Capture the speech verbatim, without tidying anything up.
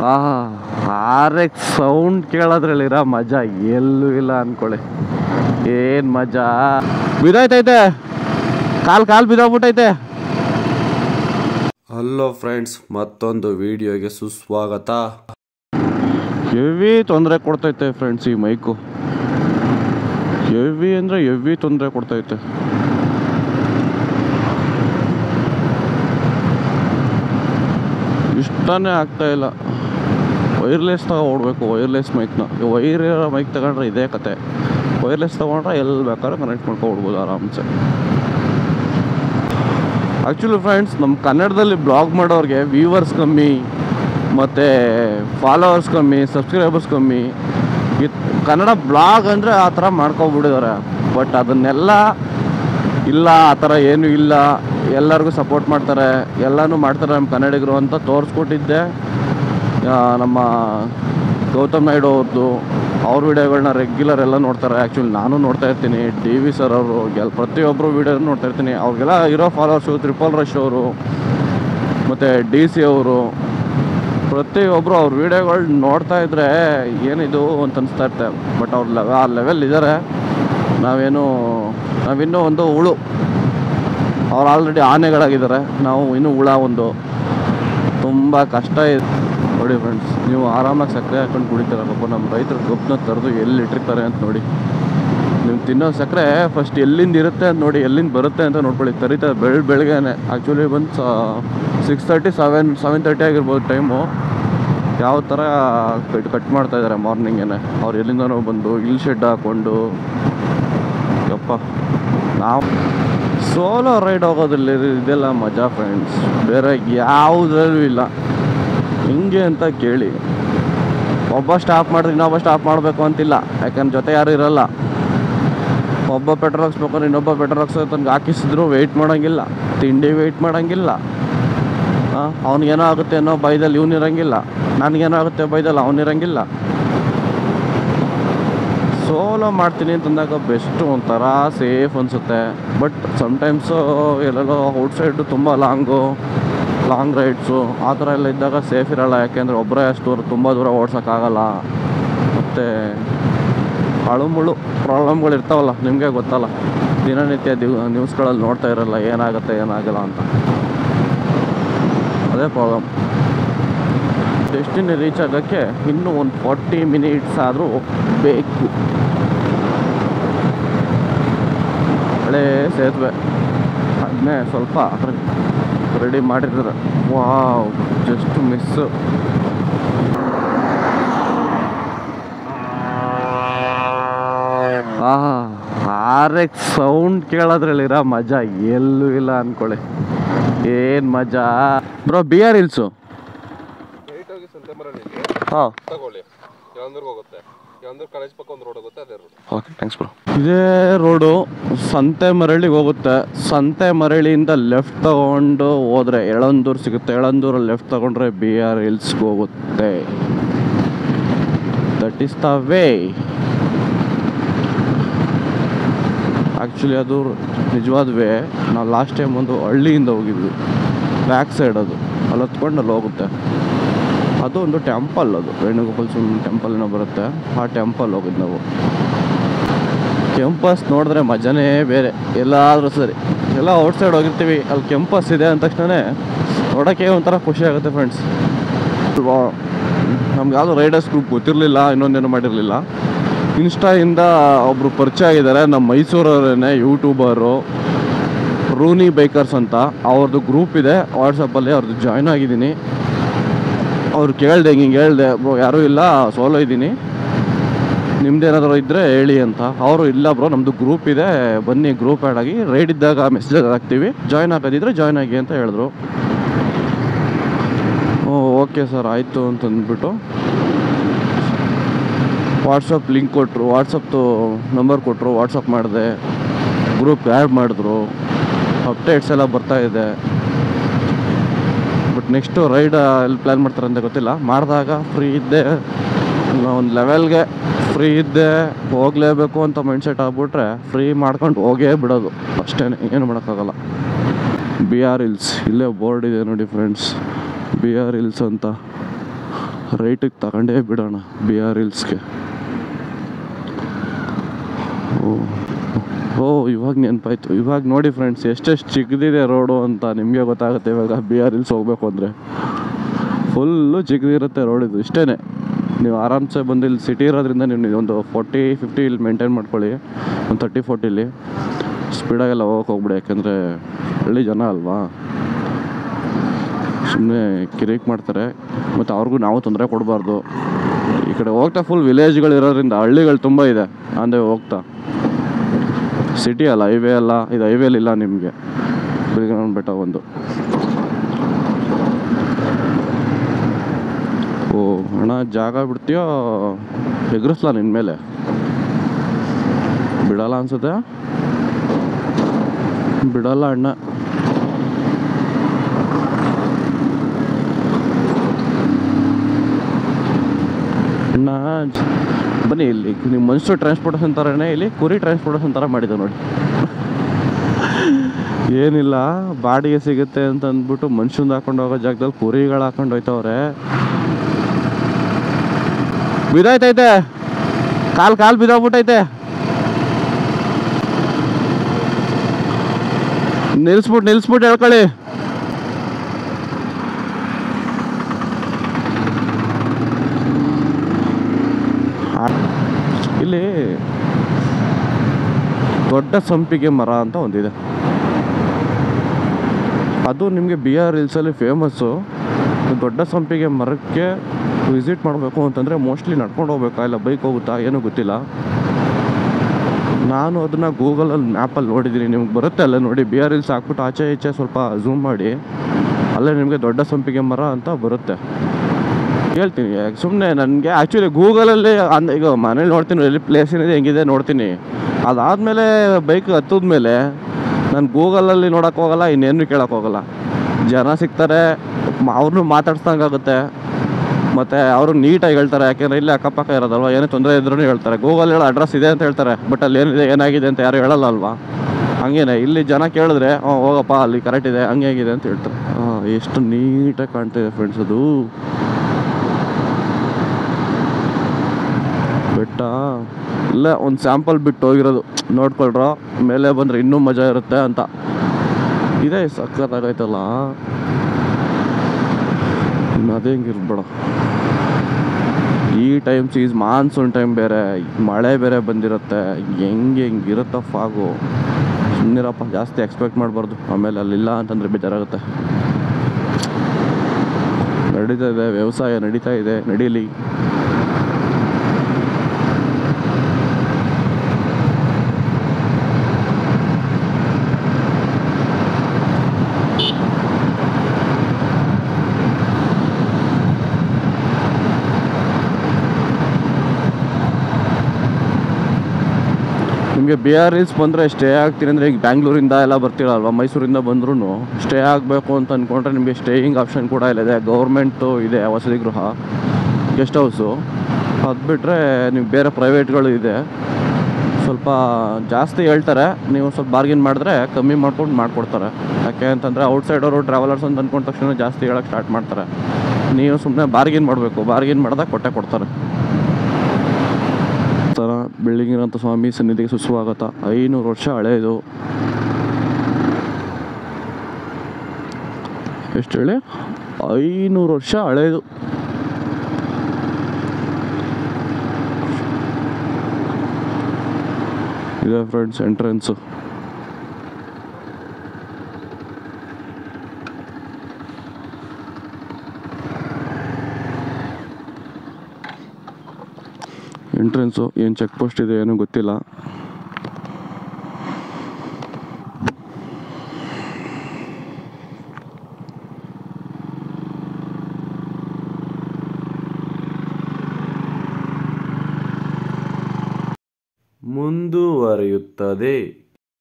R X sound ಕೇಳೋದ್ರಲ್ಲಿರೋ ಮಜಾ ಎಲ್ಲೂ ಇಲ್ಲ ಅನ್ಕೊಳ್ಳಿ. ಏನು ಮಜಾ ಬಿದ್ದೋಯ್ತೈತೆ, ಕಾಲು ಕಾಲು ಬಿದ್ದೋಗ್ಬಿಟ್ಟೈತೆ. ಹಲೋ ಫ್ರೆಂಡ್ಸ್, ಮತ್ತೊಂದು ವಿಡಿಯೋಗೆ ಸುಸ್ವಾಗತ. ಹೆವಿ ತೊಂದರೆ ಕೊಡ್ತೈತೆ ಫ್ರೆಂಡ್ಸ್ ಈ ಮೈಕು. ಹೆವಿ ಅಂದರೆ ಹೆವಿ ತೊಂದರೆ ಕೊಡ್ತೈತೆ. ಇಷ್ಟನೇ ಆಗ್ತಾ ಇಲ್ಲ. ವೈರ್ಲೆಸ್ ತಗೋ ಓಡಬೇಕು, ವೈರ್ಲೆಸ್ ಮೈಕ್ನ. ವೈರ್ ಮೈಕ್ ತಗೊಂಡ್ರೆ ಇದೇ ಕತೆ. ವೈರ್ಲೆಸ್ ತೊಗೊಂಡ್ರೆ ಎಲ್ಲಿ ಬೇಕಾದ್ರೆ ಕನೆಕ್ಟ್ ಮಾಡ್ಕೊಬಿಡ್ಬೋದು ಆರಾಮ್ಸೆ. ಆ್ಯಕ್ಚುಲಿ ಫ್ರೆಂಡ್ಸ್, ನಮ್ಮ ಕನ್ನಡದಲ್ಲಿ ಬ್ಲಾಗ್ ಮಾಡೋರಿಗೆ ವ್ಯೂವರ್ಸ್ ಕಮ್ಮಿ, ಮತ್ತು ಫಾಲೋವರ್ಸ್ ಕಮ್ಮಿ, ಸಬ್ಸ್ಕ್ರೈಬರ್ಸ್ ಕಮ್ಮಿ. ಇದು ಕನ್ನಡ ಬ್ಲಾಗ್ ಅಂದರೆ ಆ ಥರ ಮಾಡ್ಕೊಬಿಟ್ಟಿದ್ದಾರೆ. ಬಟ್ ಅದನ್ನೆಲ್ಲ ಇಲ್ಲ, ಆ ಥರ ಏನೂ ಇಲ್ಲ, ಎಲ್ಲರಿಗೂ ಸಪೋರ್ಟ್ ಮಾಡ್ತಾರೆ, ಎಲ್ಲನೂ ಮಾಡ್ತಾರೆ ನಮ್ಮ ಕನ್ನಡಿಗರು ಅಂತ ತೋರಿಸ್ಕೊಟ್ಟಿದ್ದೆ ನಮ್ಮ ಗೌತಮ್ ನಾಯ್ಡು ಅವ್ರದ್ದು. ಅವ್ರ ವೀಡಿಯೋಗಳನ್ನ ರೆಗ್ಯುಲರ್ ಎಲ್ಲ ನೋಡ್ತಾರೆ. ಆ್ಯಕ್ಚುಲಿ ನಾನು ನೋಡ್ತಾ ಇರ್ತೀನಿ. ಡಿ ವಿ ಸರ್ ಅವರು ಎಲ್ ಪ್ರತಿಯೊಬ್ಬರು ವೀಡಿಯೋ ನೋಡ್ತಾ ಇರ್ತೀನಿ. ಅವ್ರಿಗೆಲ್ಲ ಇರೋ ಫಾಲೋವರ್ಸು ತ್ರಿಪಲ್ ರಶ್ ಅವರು ಮತ್ತು ಡಿ ಸಿ ಅವರು, ಪ್ರತಿಯೊಬ್ಬರು ಅವ್ರ ವೀಡಿಯೋಗಳು ನೋಡ್ತಾ ಇದ್ದರೆ ಏನಿದು ಅಂತ ಅನಿಸ್ತಾ ಇರ್ತಾರೆ. ಬಟ್ ಅವ್ರ ಲೆವೆ ಆ ಲೆವೆಲ್ ಇದ್ದಾರೆ. ನಾವೇನು ನಾವಿನ್ನೂ ಒಂದು ಹುಳು. ಅವ್ರು ಆಲ್ರೆಡಿ ಆನೆಗಳಾಗಿದ್ದಾರೆ, ನಾವು ಇನ್ನೂ ಹುಳ ಒಂದು. ತುಂಬ ಕಷ್ಟ ಇದೆ ನೋಡಿ ಫ್ರೆಂಡ್ಸ್. ನೀವು ಆರಾಮಾಗಿ ಸಕ್ಕರೆ ಹಾಕೊಂಡು ಕುಡಿತೀರಲ್ಲಪ್ಪ. ನಮ್ಮ ರೈತರು ಗೊಬ್ಬನ ತರದು ಎಲ್ಲಿ ಇಟ್ಟಿರ್ತಾರೆ ಅಂತ ನೋಡಿ. ನೀವು ತಿನ್ನೋ ಸಕ್ಕರೆ ಫಸ್ಟ್ ಎಲ್ಲಿಂದ ಇರುತ್ತೆ ಅಂತ ನೋಡಿ, ಎಲ್ಲಿಂದ ಬರುತ್ತೆ ಅಂತ ನೋಡ್ಕೊಳ್ಳಿ. ತರಿತಾರೆ ಬೆಳ್ ಬೆಳಗ್ಗೆನೆ. ಆ್ಯಕ್ಚುಲಿ ಬಂದು six thirty seven seven thirty ಆಗಿರ್ಬೋದು ಟೈಮು. ಯಾವ ಥರ ಕಟ್ ಕಟ್ ಮಾಡ್ತಾಯಿದ್ದಾರೆ ಮಾರ್ನಿಂಗೇನೆ. ಅವ್ರು ಎಲ್ಲಿಂದನೋ ಬಂದು ಇಲ್ಲಿ ಶೆಡ್ ಹಾಕ್ಕೊಂಡು. ಯಪ್ಪ, ನಾವು ಸೋಲೋ ರೈಡ್ ಹೋಗೋದ್ರಲ್ಲಿ ಇದೆಲ್ಲ ಮಜಾ ಫ್ರೆಂಡ್ಸ್, ಬೇರೆ ಯಾವುದ್ರಲ್ಲೂ ಇಲ್ಲ. ಹಿಂಗೆ ಅಂತ ಕೇಳಿ ಒಬ್ಬ ಸ್ಟಾಪ್ ಮಾಡಿದ್ರೆ ಇನ್ನೊಬ್ಬ ಸ್ಟಾಪ್ ಮಾಡಬೇಕು ಅಂತಿಲ್ಲ. ಯಾಕಂದ್ರೆ ಜೊತೆ ಯಾರು ಇರೋಲ್ಲ. ಒಬ್ಬ ಪೆಟ್ರೋಲ್ ಹಾಕ್ಸ್ಬೇಕಾದ್ರೆ ಇನ್ನೊಬ್ಬ ಪೆಟ್ರೋಲ್ ಹಾಕ್ಸೋ ತನಕ ಹಾಕಿಸಿದ್ರು ವೆಯ್ಟ್ ಮಾಡೋಂಗಿಲ್ಲ. ತಿಂಡಿ ವೆಯ್ಟ್ ಮಾಡೋಂಗಿಲ್ಲ. ಹಾಂ, ಅವ್ನಿಗೇನೋ ಆಗುತ್ತೆ ಅನ್ನೋ ಬೈದಲ್ಲಿ ಇವನಿರಂಗಿಲ್ಲ, ನನಗೇನೋ ಆಗುತ್ತೆ ಬೈದಲ್ಲಿ ಅವನಿರಂಗಿಲ್ಲ. ಸೋಲೋ ಮಾಡ್ತೀನಿ ಅಂತಂದಾಗ ಬೆಸ್ಟು, ಒಂಥರ ಸೇಫ್ ಅನಿಸುತ್ತೆ. ಬಟ್ ಸಮ್ಟೈಮ್ಸು ಎಲ್ಲೆಲ್ಲೋ ಔಟ್ಸೈಡು ತುಂಬ ಲಾಂಗು ಲಾಂಗ್ ರೈಡ್ಸು ಆ ಥರ ಎಲ್ಲ ಇದ್ದಾಗ ಸೇಫ್ ಇರೋಲ್ಲ. ಯಾಕೆಂದರೆ ಒಬ್ಬರೇ ಅಷ್ಟು ತುಂಬ ದೂರ ಓಡ್ಸೋಕ್ಕಾಗಲ್ಲ. ಮತ್ತು ಅಳುಮುಳು ಪ್ರಾಬ್ಲಮ್ಗಳು ಇರ್ತಾವಲ್ಲ, ನಿಮಗೆ ಗೊತ್ತಲ್ಲ. ದಿನನಿತ್ಯ ದಿವ್ ನ್ಯೂಸ್ಗಳಲ್ಲಿ ನೋಡ್ತಾ ಇರಲ್ಲ ಏನಾಗುತ್ತೆ ಏನಾಗಲ್ಲ ಅಂತ. ಅದೇ ಪ್ರಾಬ್ಲಮ್. ಡೆಸ್ಟಿನಿ ರೀಚ್ ಆಗೋಕ್ಕೆ ಇನ್ನೂ ಒಂದು ಫಾರ್ಟಿ ಮಿನಿಟ್ಸ್ ಆದರೂ ಬೇಕು. ಹಳೇ ಸೇತುವೆ, ಅದನ್ನೇ ಸ್ವಲ್ಪ ರೆಡಿ ಮಾಡಿರ್ತಾರೆ. Wow, just miss. R X sound ಕೇಳೋದ್ರಲ್ಲಿರೋ ಮಜಾ ಎಲ್ಲೂ ಇಲ್ಲ ಅನ್ಕೊಳ್ಳಿ. ಏನು ಮಜಾ ಬ್ರೋ. ಬಿ ಆರ್ ಹಿಲ್ಸು ಹಾಂ, ಓಕೆ ಥ್ಯಾಂಕ್ಸ್ ಬ್ರೋ. ಇದೇ ರೋಡು ಸಂತೆ ಮರಳಿಗೆ ಹೋಗುತ್ತೆ. ಸಂತೆ ಮರಳಿಯಿಂದ ಲೆಫ್ಟ್ ತಗೊಂಡು ಹೋದರೆ ಯಳಂದೂರು ಸಿಗುತ್ತೆ. ಯಳಂದೂರಲ್ಲಿ ಲೆಫ್ಟ್ ತಗೊಂಡ್ರೆ ಬಿ ಆರ್ ಹಿಲ್ಸ್ಗೆ ಹೋಗುತ್ತೆ. That is the way. Actually ಅದು ನಿಜವಾದ ವೇ. ನಾವು ಲಾಸ್ಟ್ ಟೈಮ್ ಒಂದು ಹಳ್ಳಿಯಿಂದ ಹೋಗಿದ್ವಿ, ಬ್ಯಾಕ್ ಸೈಡ್ ಅದು. ಅಲ್ಲಿ ಹೊತ್ಕೊಂಡು ಅಲ್ಲಿ ಹೋಗುತ್ತೆ. ಅದು ಒಂದು ಟೆಂಪಲ್, ಅದು ವೇಣುಗೋಪಾಲ ಸ್ವಾಮಿ ಟೆಂಪಲ್ ಏನೋ ಬರುತ್ತೆ. ಆ ಟೆಂಪಲ್ ಹೋಗಿದ್ದು ನಾವು. ಕೆಂಪಸ್ ನೋಡಿದ್ರೆ ಮಜಾನೇ ಬೇರೆ. ಎಲ್ಲಾದರೂ ಸರಿ, ಎಲ್ಲ ಔಟ್ಸೈಡ್ ಹೋಗಿರ್ತೀವಿ, ಅಲ್ಲಿ ಕೆಂಪಸ್ ಇದೆ ಅಂದ ತಕ್ಷಣ ನೋಡೋಕ್ಕೆ ಒಂಥರ ಖುಷಿ ಆಗುತ್ತೆ ಫ್ರೆಂಡ್ಸ್. ನಮ್ಗೆ ಯಾವುದೋ ರೈಡರ್ಸ್ ಗ್ರೂಪ್ ಗೊತ್ತಿರಲಿಲ್ಲ, ಇನ್ನೊಂದೇನು ಮಾಡಿರಲಿಲ್ಲ. ಇನ್ಸ್ಟಾಯಿಂದ ಒಬ್ಬರು ಪರಿಚಯ ಆಗಿದ್ದಾರೆ, ನಮ್ಮ ಮೈಸೂರವರೇ ಯೂಟ್ಯೂಬರು, ರೂನಿ ಬೈಕರ್ಸ್ ಅಂತ. ಅವ್ರದ್ದು ಗ್ರೂಪ್ ಇದೆ ವಾಟ್ಸಪ್ಪಲ್ಲಿ, ಅವ್ರದ್ದು ಜಾಯ್ನ್ ಆಗಿದ್ದೀನಿ. ಅವ್ರು ಕೇಳಿದೆ, ಹಿಂಗೆ ಹೇಳಿದೆ, ಬ್ರೋ ಯಾರೂ ಇಲ್ಲ, ಸೋಲೋ ಇದ್ದೀನಿ, ನಿಮ್ದೇನಾದರೂ ಇದ್ದರೆ ಹೇಳಿ ಅಂತ. ಅವರು ಇಲ್ಲ ಬ್ರೋ, ನಮ್ಮದು ಗ್ರೂಪ್ ಇದೆ, ಬನ್ನಿ ಗ್ರೂಪ್ ಆ್ಯಡ್ ಆಗಿ, ರೈಡ್ ಇದ್ದಾಗ ಮೆಸೇಜ್ ಹಾಕ್ತೀವಿ, ಜಾಯ್ನ್ ಹಾಕೋದಿದ್ರೆ ಜಾಯ್ನ್ ಆಗಿ ಅಂತ ಹೇಳಿದ್ರು. ಓ ಓಕೆ ಸರ್ ಆಯಿತು ಅಂತಂದ್ಬಿಟ್ಟು ವಾಟ್ಸಪ್ ಲಿಂಕ್ ಕೊಟ್ಟರು, ವಾಟ್ಸಪ್ದು ನಂಬರ್ ಕೊಟ್ಟರು, ವಾಟ್ಸಪ್ ಮಾಡಿದೆ, ಗ್ರೂಪ್ ಆ್ಯಡ್ ಮಾಡಿದ್ರು. ಅಪ್ಡೇಟ್ಸ್ ಎಲ್ಲ ಬರ್ತಾಯಿದೆ. ಬಟ್ ನೆಕ್ಸ್ಟು ರೈಡ್ ಎಲ್ಲಿ ಪ್ಲ್ಯಾನ್ ಮಾಡ್ತಾರೆ ಅಂತ ಗೊತ್ತಿಲ್ಲ. ಮಾಡಿದಾಗ ಫ್ರೀ ಇದ್ದೆ, ಒಂದು ಲೆವೆಲ್ಗೆ ಫ್ರೀ ಇದ್ದೆ, ಹೋಗಲೇಬೇಕು ಅಂತ ಮೈಂಡ್ಸೆಟ್ ಆಗ್ಬಿಟ್ರೆ ಫ್ರೀ ಮಾಡ್ಕೊಂಡು ಹೋಗೇ ಬಿಡೋದು ಅಷ್ಟೇ, ಏನು ಮಾಡೋಕ್ಕಾಗಲ್ಲ. ಬಿ ಆರ್ ಹಿಲ್ಸ್ ಇಲ್ಲೇ ಬೋರ್ಡ್ ಇದೆ ನೋಡಿ ಫ್ರೆಂಡ್ಸ್, ಬಿ ಆರ್ ಹಿಲ್ಸ್ ಅಂತ. ರೈಟಿಗೆ ತಗೊಂಡೇ ಬಿಡೋಣ ಬಿ ಆರ್ ಹಿಲ್ಸ್ಗೆ. ಓ ಓ ಇವಾಗ ನೆನಪಾಯ್ತು. ಇವಾಗ ನೋಡಿ ಫ್ರೆಂಡ್ಸ್ ಎಷ್ಟೆಷ್ಟು ಚಿಕ್ಕದಿದೆ ರೋಡು ಅಂತ ನಿಮಗೆ ಗೊತ್ತಾಗುತ್ತೆ. ಇವಾಗ ಬಿ ಆರ್ ಹಿಲ್ಸ್ ಹೋಗ್ಬೇಕು ಅಂದರೆ ಫುಲ್ಲು ಚಿಕ್ಕದಿರುತ್ತೆ ರೋಡ್. ಇದು ಇಷ್ಟೇ, ನೀವು ಆರಾಮ್ಸೆ ಬಂದು ಇಲ್ಲಿ ಸಿಟಿ ಇರೋದ್ರಿಂದ ನೀವು ಒಂದು ಫೋರ್ಟಿ ಫಿಫ್ಟಿ ಇಲ್ಲಿ ಮೇಂಟೈನ್ ಮಾಡ್ಕೊಳ್ಳಿ. ಒಂದು ತರ್ಟಿ ಫೋರ್ಟಿಲಿ ಸ್ಪೀಡಾಗೆಲ್ಲ ಹೋಗಕ್ಕೆ ಹೋಗ್ಬಿಡಿ, ಯಾಕೆಂದರೆ ಹಳ್ಳಿ ಜನ ಅಲ್ವಾ, ಸುಮ್ಮನೆ ಕಿರಿಕ್ ಮಾಡ್ತಾರೆ. ಮತ್ತು ಅವ್ರಿಗೂ ನಾವು ತೊಂದರೆ ಕೊಡಬಾರ್ದು. ಈ ಕಡೆ ಹೋಗ್ತಾ ಫುಲ್ ವಿಲೇಜ್ಗಳು ಇರೋದ್ರಿಂದ ಹಳ್ಳಿಗಳು ತುಂಬ ಇದೆ ಅಂದರೆ ಹೋಗ್ತಾ. ಸಿಟಿ ಅಲ್ಲ, ಹೈವೇ ಅಲ್ಲ, ಇದು ಹೈವೇಲಿಲ್ಲ ನಿಮಗೆ. ಬಿಳಿಗ್ರಾಮ್ ಬೆಟ್ಟ ಒಂದು. ಓ ಅಣ್ಣ ಜಾಗ ಬಿಡ್ತೀಯೋ ಎಗ್ರಿಸ್ಲಾ ನಿನ್ನ ಮೇಲೆ? ಬಿಡಲ್ಲ ಅನ್ಸುತ್ತೆ. ಬಿಡಲ್ಲ ಅಣ್ಣ. ಅಣ್ಣ ಬನ್ನಿ ಇಲ್ಲಿ. ನೀವು ಮನುಷ್ಯರು ಟ್ರಾನ್ಸ್ಪೋರ್ಟೇಷನ್ ಥರನೇ ಇಲ್ಲಿ ಕುರಿ ಟ್ರಾನ್ಸ್ಪೋರ್ಟೇಷನ್ ಥರ ಮಾಡಿದೆ ನೋಡಿ. ಏನಿಲ್ಲ, ಬಾಡಿಗೆ ಸಿಗುತ್ತೆ ಅಂತ ಅಂದ್ಬಿಟ್ಟು ಮನುಷ್ಯಂದು ಹಾಕೊಂಡು ಹೋಗೋ ಜಾಗದಲ್ಲಿ ಕುರಿಗಳು ಹಾಕೊಂಡು ಹೋಯ್ತವ್ರೆ. ಬಿದ್ದೋಯ್ತೈತೆ, ಕಾಲು ಕಾಲು ಬಿದ್ದೋಗ್ಬಿಟ್ಟೈತೆ. ನಿಲ್ಸ್ಬಿಟ್ಟು ನಿಲ್ಸ್ಬಿಟ್ಟು ಹೇಳ್ಕೊಳ್ಳಿ. ಇಲ್ಲಿ ದೊಡ್ಡ ಸಂಪಿಗೆ ಮರ ಅಂತ ಒಂದಿದೆ, ಅದು ನಿಮಗೆ ಬಿ ಆರ್ ಹಿಲ್ಸಲ್ಲಿ ಫೇಮಸ್ಸು. ದೊಡ್ಡ ಸಂಪಿಗೆ ಮರಕ್ಕೆ ವಿಸಿಟ್ ಮಾಡಬೇಕು ಅಂತಂದರೆ ಮೋಸ್ಟ್ಲಿ ನಡ್ಕೊಂಡು ಹೋಗ್ಬೇಕಾ ಇಲ್ಲ ಬೈಕ್ ಹೋಗುತ್ತಾ ಏನೂ ಗೊತ್ತಿಲ್ಲ. ನಾನು ಅದನ್ನು ಗೂಗಲಲ್ಲಿ ಮ್ಯಾಪಲ್ಲಿ ನೋಡಿದ್ದೀನಿ, ನಿಮ್ಗೆ ಬರುತ್ತೆ ಅಲ್ಲೇ ನೋಡಿ. ಬಿ ಆರ್ ಹಿಲ್ಸ್ ಹಾಕ್ಬಿಟ್ಟು ಆಚೆ ಈಚೆ ಸ್ವಲ್ಪ ಝೂಮ್ ಮಾಡಿ, ಅಲ್ಲೇ ನಿಮಗೆ ದೊಡ್ಡ ಸಂಪಿಗೆ ಮರ ಅಂತ ಬರುತ್ತೆ. ಹೇಳ್ತೀನಿ ಸುಮ್ಮನೆ, ನನಗೆ ಆ್ಯಕ್ಚುಲಿ ಗೂಗಲಲ್ಲಿ ಅಂದ ಈಗ ಮನೇಲಿ ನೋಡ್ತೀನಿ ಎಲ್ಲಿ ಪ್ಲೇಸ್ ಏನಿದೆ ಹೆಂಗಿದೆ ನೋಡ್ತೀನಿ. ಅದಾದಮೇಲೆ ಬೈಕ್ ಹತ್ತದ ಮೇಲೆ ನಾನು ಗೂಗಲಲ್ಲಿ ನೋಡೋಕ್ಕೆ ಹೋಗಲ್ಲ, ಇನ್ನೇನು ಕೇಳೋಕ್ಕೆ ಹೋಗಲ್ಲ. ಜನ ಸಿಗ್ತಾರೆ, ಅವ್ರನ್ನೂ ಮಾತಾಡ್ಸ್ದಂಗಾಗುತ್ತೆ. ಮತ್ತು ಅವರು ನೀಟಾಗಿ ಹೇಳ್ತಾರೆ, ಯಾಕೆಂದರೆ ಇಲ್ಲಿ ಅಕ್ಕಪಕ್ಕ ಇರೋದಲ್ವ, ಏನೇ ತೊಂದರೆ ಇದ್ರೂ ಹೇಳ್ತಾರೆ. ಗೂಗಲ್ ಹೇಳೋ ಅಡ್ರೆಸ್ ಇದೆ ಅಂತ ಹೇಳ್ತಾರೆ, ಬಟ್ ಅಲ್ಲಿ ಏನಿದೆ ಏನಾಗಿದೆ ಅಂತ ಯಾರು ಹೇಳಲ್ಲ ಅಲ್ವಾ. ಹಂಗೇನೆ ಇಲ್ಲಿ ಜನ ಕೇಳಿದ್ರೆ ಹಾಂ ಹೋಗಪ್ಪ ಅಲ್ಲಿ ಕರೆಕ್ಟ್ ಇದೆ ಹಂಗೆ ಹೇಗಿದೆ ಅಂತ ಹೇಳ್ತಾರೆ. ಹಾಂ ಎಷ್ಟು ನೀಟಾಗಿ ಕಾಣ್ತಿದೆ ಫ್ರೆಂಡ್ಸ್ ಅದು ಬೆಟ್ಟ. ಇಲ್ಲ ಒಂದು ಸ್ಯಾಂಪಲ್ ಬಿಟ್ಟು ಹೋಗಿರೋದು ನೋಡ್ಕೊಳ್ರ, ಮೇಲೆ ಬಂದರೆ ಇನ್ನೂ ಮಜಾ ಇರುತ್ತೆ ಅಂತ. ಇದೇ ಸಕ್ಕತ್ತಾಗೈತಲ್ಲ. ಇನ್ನು ಅದೇ ಹೆಂಗಿರ್ಬೇಡ. ಈ ಟೈಮ್ ಸೀಸ್ ಮಾನ್ಸೂನ್ ಟೈಮ್ ಬೇರೆ, ಮಳೆ ಬೇರೆ ಬಂದಿರುತ್ತೆ. ಹೆಂಗೆ ಹೆಂಗಿರುತ್ತ ಫಾಗು. ಸುಮ್ಮನಿರಪ್ಪ, ಜಾಸ್ತಿ ಎಕ್ಸ್ಪೆಕ್ಟ್ ಮಾಡಬಾರ್ದು, ಆಮೇಲೆ ಅಲ್ಲಿಲ್ಲ ಅಂತಂದರೆ ಬೇಜಾರಾಗುತ್ತೆ. ನಡೀತಾ ಇದೆ ವ್ಯವಸಾಯ, ನಡೀತಾ ಇದೆ, ನಡೀಲಿ. ನಿಮಗೆ ಬಿ ಆರ್ ಹಿಲ್ಸ್ ಬಂದರೆ ಸ್ಟೇ ಆಗ್ತೀನಿ ಅಂದರೆ ಈಗ ಬ್ಯಾಂಗ್ಳೂರಿಂದ ಎಲ್ಲ ಬರ್ತೀರಲ್ವ, ಮೈಸೂರಿಂದ ಬಂದ್ರೂ ಸ್ಟೇ ಆಗಬೇಕು ಅಂತ ಅಂದ್ಕೊಂಡ್ರೆ ನಿಮಗೆ ಸ್ಟೇಯಿಂಗ್ ಆಪ್ಷನ್ ಕೂಡ ಇಲ್ಲಿದೆ. ಗೌರ್ಮೆಂಟು ಇದೆ ವಸತಿ ಗೃಹ, ಗೆಸ್ಟ್ ಹೌಸು. ಅದು ಬಿಟ್ಟರೆ ನೀವು ಬೇರೆ ಪ್ರೈವೇಟ್ಗಳು ಇದೆ. ಸ್ವಲ್ಪ ಜಾಸ್ತಿ ಹೇಳ್ತಾರೆ, ನೀವು ಸ್ವಲ್ಪ ಬಾರ್ಗಿನ್ ಮಾಡಿದ್ರೆ ಕಮ್ಮಿ ಮಾಡ್ಕೊಂಡು ಮಾಡಿಕೊಡ್ತಾರೆ. ಯಾಕೆ ಅಂತಂದರೆ ಔಟ್ಸೈಡವರು ಟ್ರಾವೆಲರ್ಸ್ ಅಂತ ಅಂದ್ಕೊಂಡ ತಕ್ಷಣ ಜಾಸ್ತಿ ಹೇಳೋಕ್ಕೆ ಸ್ಟಾರ್ಟ್ ಮಾಡ್ತಾರೆ. ನೀವು ಸುಮ್ಮನೆ ಬಾರ್ಗಿನ್ ಮಾಡಬೇಕು, ಬಾರ್ಗಿನ್ ಮಾಡಿದಾಗ ಕೊಟ್ಟೆ ಕೊಡ್ತಾರೆ. ಥರ ಬೆಳಗಿನಂಥ ಸ್ವಾಮಿ ಸನ್ನಿಧಿಗೆ ಸುಸ್ವಾಗತ. ಐನೂರು ವರ್ಷ ಹಳೆಯದು. ಎಷ್ಟು ಹೇಳಿ? ಐನೂರು ವರ್ಷ ಹಳೆಯದು. ಇದೆ ಫ್ರೆಂಡ್ಸ್ ಎಂಟ್ರೆನ್ಸು. ಎಂಟ್ರೆನ್ಸು ಏನು ಚೆಕ್ ಪೋಸ್ಟ್ ಇದೆ ಏನೂ ಗೊತ್ತಿಲ್ಲ. ಮುಂದುವರಿಯುತ್ತದೆ.